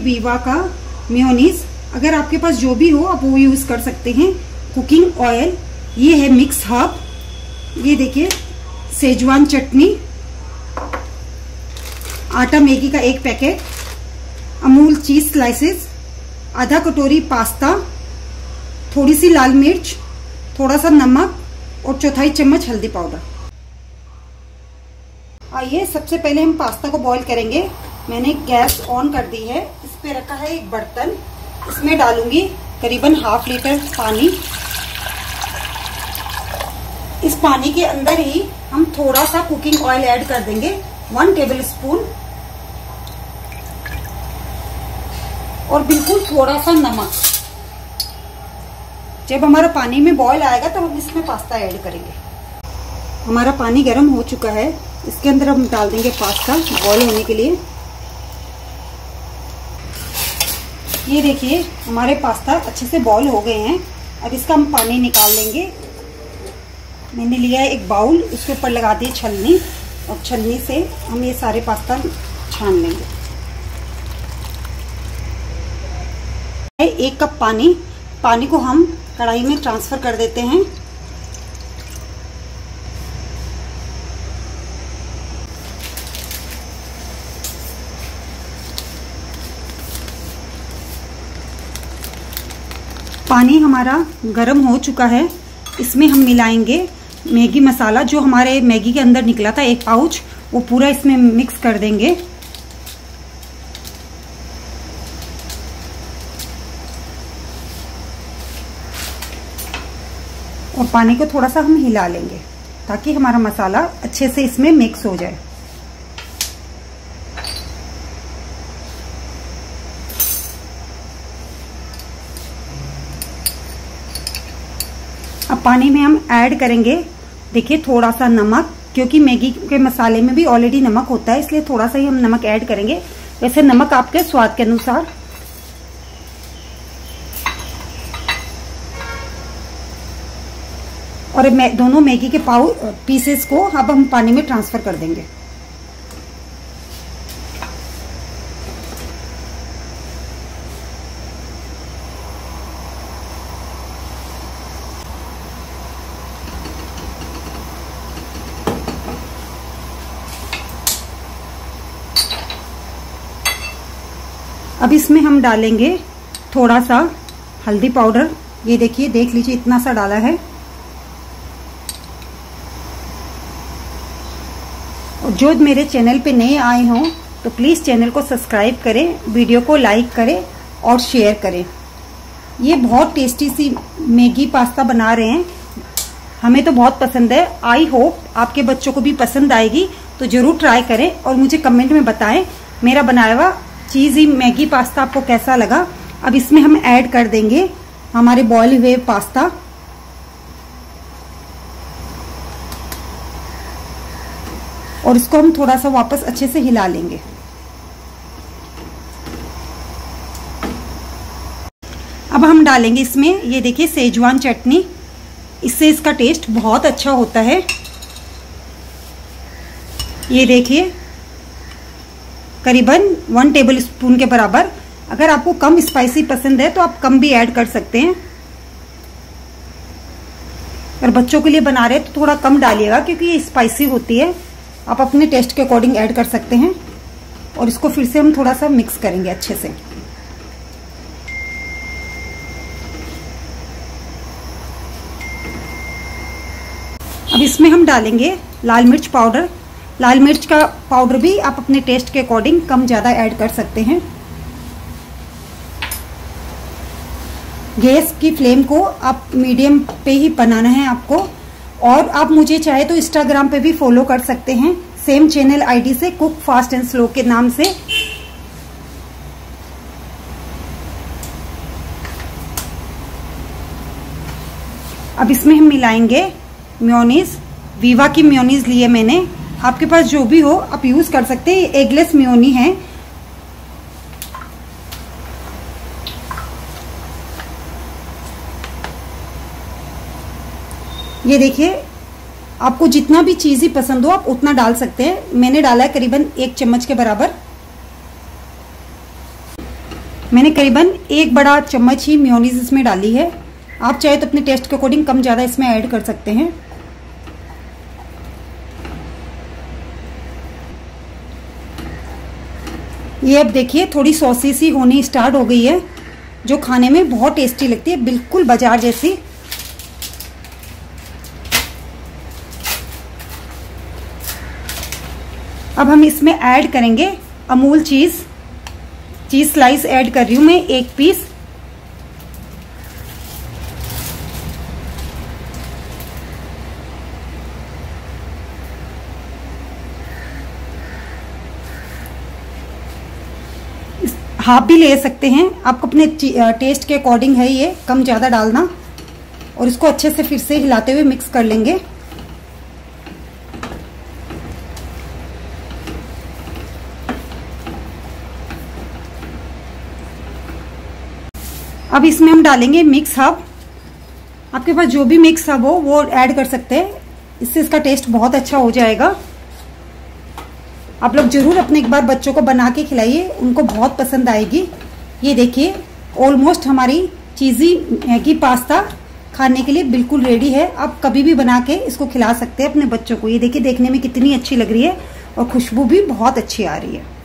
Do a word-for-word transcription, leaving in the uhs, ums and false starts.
Viva का mayonnaise, अगर आपके पास जो भी हो आप वो यूज कर सकते हैं। कुकिंग ऑयल, ये है मिक्स हर्ब, ये देखिए सेजवान चटनी, आटा मैगी का एक पैकेट, अमूल चीज स्लाइसेस, आधा कटोरी पास्ता, थोड़ी सी लाल मिर्च, थोड़ा सा नमक और चौथाई चम्मच हल्दी पाउडर। आइए सबसे पहले हम पास्ता को बॉईल करेंगे। मैंने गैस ऑन कर दी है, इस पे रखा है एक बर्तन, इसमें डालूंगी करीबन हाफ लीटर पानी। इस पानी के अंदर ही हम थोड़ा सा कुकिंग ऑयल ऐड कर देंगे, वन टेबल स्पून, और बिल्कुल थोड़ा सा नमक। जब हमारा पानी में बॉईल आएगा तब हम इसमें पास्ता ऐड करेंगे। हमारा पानी गर्म हो चुका है, इसके अंदर हम डाल देंगे पास्ता बॉईल होने के लिए। ये देखिए हमारे पास्ता अच्छे से बॉईल हो गए हैं। अब इसका हम पानी निकाल लेंगे। मैंने लिया है एक बाउल, इसके ऊपर लगा दी छलनी, और छलनी से हम ये सारे पास्ता छान लेंगे। एक कप पानी पानी को हम कढ़ाई में ट्रांसफर कर देते हैं। पानी हमारा गर्म हो चुका है, इसमें हम मिलाएंगे मैगी मसाला, जो हमारे मैगी के अंदर निकला था एक पाउच, वो पूरा इसमें मिक्स कर देंगे। और पानी को थोड़ा सा हम हिला लेंगे ताकि हमारा मसाला अच्छे से इसमें मिक्स हो जाए। अब पानी में हम ऐड करेंगे, देखिए थोड़ा सा नमक, क्योंकि मैगी के मसाले में भी ऑलरेडी नमक होता है, इसलिए थोड़ा सा ही हम नमक ऐड करेंगे। वैसे नमक आपके स्वाद के अनुसार। और दोनों मैगी के पाउ पीसेस को अब हम पानी में ट्रांसफर कर देंगे। अब इसमें हम डालेंगे थोड़ा सा हल्दी पाउडर, ये देखिए देख लीजिए इतना सा डाला है। और जो मेरे चैनल पे नए आए हों तो प्लीज चैनल को सब्सक्राइब करें, वीडियो को लाइक करें और शेयर करें। ये बहुत टेस्टी सी मैगी पास्ता बना रहे हैं, हमें तो बहुत पसंद है। आई होप आपके बच्चों को भी पसंद आएगी, तो जरूर ट्राई करें और मुझे कमेंट में बताएं मेरा बनाया हुआ चीज़ी मैगी पास्ता आपको कैसा लगा। अब इसमें हम ऐड कर देंगे हमारे बॉयल हुए पास्ता, और इसको हम थोड़ा सा वापस अच्छे से हिला लेंगे। अब हम डालेंगे इसमें, ये देखिए सेजवान चटनी, इससे इसका टेस्ट बहुत अच्छा होता है। ये देखिए करीबन वन टेबल स्पून के बराबर। अगर आपको कम स्पाइसी पसंद है तो आप कम भी ऐड कर सकते हैं। अगर बच्चों के लिए बना रहे हैं तो थोड़ा कम डालिएगा, क्योंकि ये स्पाइसी होती है। आप अपने टेस्ट के अकॉर्डिंग ऐड कर सकते हैं। और इसको फिर से हम थोड़ा सा मिक्स करेंगे अच्छे से। अब इसमें हम डालेंगे लाल मिर्च पाउडर। लाल मिर्च का पाउडर भी आप अपने टेस्ट के अकॉर्डिंग कम ज्यादा ऐड कर सकते हैं। गैस की फ्लेम को आप मीडियम पे ही बनाना है आपको। और आप मुझे चाहे तो इंस्टाग्राम पे भी फॉलो कर सकते हैं, सेम चैनल आईडी से, कुक फास्ट एंड स्लो के नाम से। अब इसमें हम मिलाएंगे मेयोनीज। वीवा की मेयोनीज ली है मैंने, आपके पास जो भी हो आप यूज कर सकते हैं। एगलेस मेयोनी है। ये देखिए आपको जितना भी चीज ही पसंद हो आप उतना डाल सकते हैं। मैंने डाला है करीबन एक चम्मच के बराबर। मैंने करीबन एक बड़ा चम्मच ही मेयोनीज इसमें डाली है। आप चाहे तो अपने टेस्ट के अकॉर्डिंग कम ज़्यादा इसमें ऐड कर सकते हैं। ये अब देखिए थोड़ी सॉसी सी होनी स्टार्ट हो गई है, जो खाने में बहुत टेस्टी लगती है, बिल्कुल बाजार जैसी। अब हम इसमें ऐड करेंगे अमूल चीज। चीज स्लाइस ऐड कर रही हूं मैं एक पीस। हाफ भी ले सकते हैं, आपको अपने टेस्ट के अकॉर्डिंग है ये, कम ज़्यादा डालना। और इसको अच्छे से फिर से हिलाते हुए मिक्स कर लेंगे। अब इसमें हम डालेंगे मिक्स हब। आपके पास जो भी मिक्स हब हो वो ऐड कर सकते हैं, इससे इसका टेस्ट बहुत अच्छा हो जाएगा। आप लोग जरूर अपने एक बार बच्चों को बना के खिलाइए, उनको बहुत पसंद आएगी। ये देखिए ऑलमोस्ट हमारी चीज़ी मैगी पास्ता खाने के लिए बिल्कुल रेडी है। आप कभी भी बना के इसको खिला सकते हैं अपने बच्चों को। ये देखिए देखने में कितनी अच्छी लग रही है और खुशबू भी बहुत अच्छी आ रही है।